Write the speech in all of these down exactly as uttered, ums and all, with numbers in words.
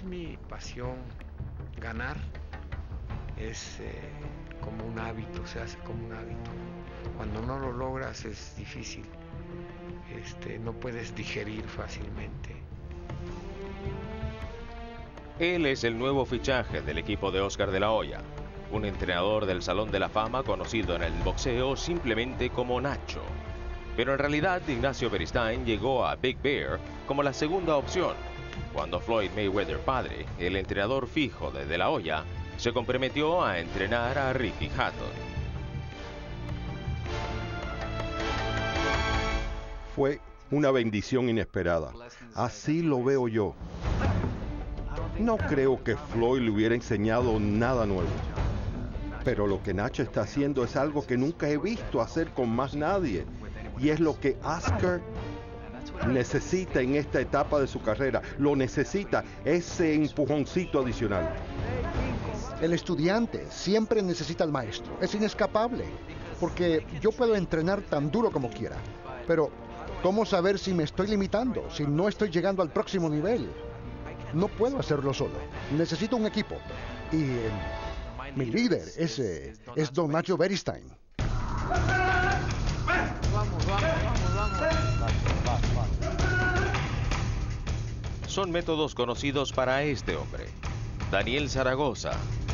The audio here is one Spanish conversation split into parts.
mi pasión. Ganar es eh, como un hábito, se hace como un hábito. Cuando no lo logras es difícil, este, no puedes digerir fácilmente. Él es el nuevo fichaje del equipo de Oscar de la Hoya, un entrenador del Salón de la Fama conocido en el boxeo simplemente como Nacho. Pero en realidad Ignacio Beristain llegó a Big Bear como la segunda opción, cuando Floyd Mayweather padre, el entrenador fijo de De la Hoya, se comprometió a entrenar a Ricky Hatton. Fue una bendición inesperada. Así lo veo yo. No creo que Floyd le hubiera enseñado nada nuevo. Pero lo que Nacho está haciendo es algo que nunca he visto hacer con más nadie. Y es lo que Oscar necesita en esta etapa de su carrera. Lo necesita, ese empujoncito adicional. El estudiante siempre necesita al maestro. Es inescapable. Porque yo puedo entrenar tan duro como quiera. Pero, ¿cómo saber si me estoy limitando? Si no estoy llegando al próximo nivel. No puedo hacerlo solo. Necesito un equipo. Y eh, mi líder es, eh, es don Nacho Beristain. Vamos, vamos, vamos, vamos. Son métodos conocidos para este hombre, Daniel Zaragoza.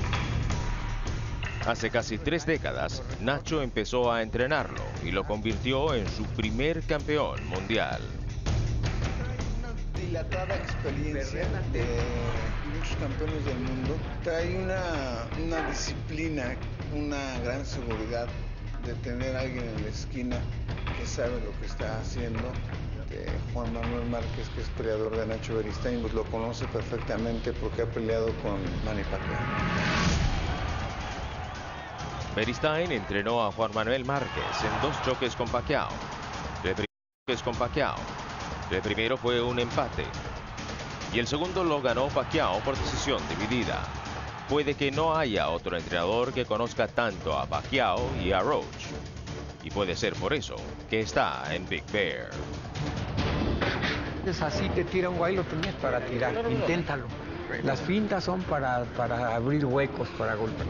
Hace casi tres décadas, Nacho empezó a entrenarlo y lo convirtió en su primer campeón mundial. Dilatada experiencia de muchos campeones del mundo, trae una, una disciplina, una gran seguridad de tener a alguien en la esquina que sabe lo que está haciendo. Eh, Juan Manuel Márquez, que es peleador de Nacho Beristain, pues lo conoce perfectamente porque ha peleado con Manny Pacquiao. Beristain entrenó a Juan Manuel Márquez en dos choques con Pacquiao. El primero choques con Pacquiao. El primero fue un empate y el segundo lo ganó Pacquiao por decisión dividida. Puede que no haya otro entrenador que conozca tanto a Pacquiao y a Roach, y puede ser por eso que está en Big Bear. Es así, te tira un guay, lo tienes para tirar, inténtalo. Las fintas son para, para abrir huecos, para golpear.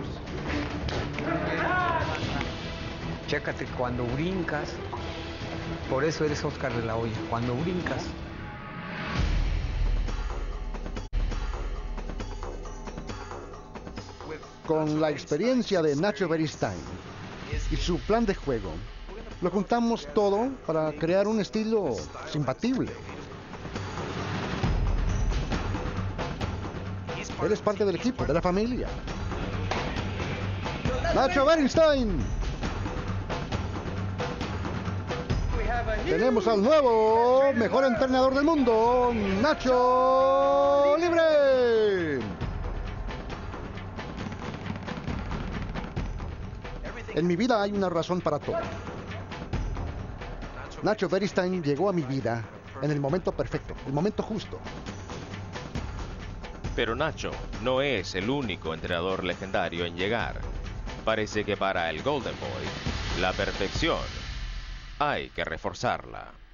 Chécate, cuando brincas, por eso eres Oscar de la Hoya, cuando brincas. Con la experiencia de Nacho Beristain y su plan de juego, lo juntamos todo para crear un estilo simpatible. Él es parte del equipo, de la familia. Nacho Beristain. Tenemos al nuevo mejor entrenador del mundo, Nacho Libre. En mi vida hay una razón para todo. Nacho Beristain llegó a mi vida en el momento perfecto, el momento justo. Pero Nacho no es el único entrenador legendario en llegar. Parece que para el Golden Boy, la perfección hay que reforzarla.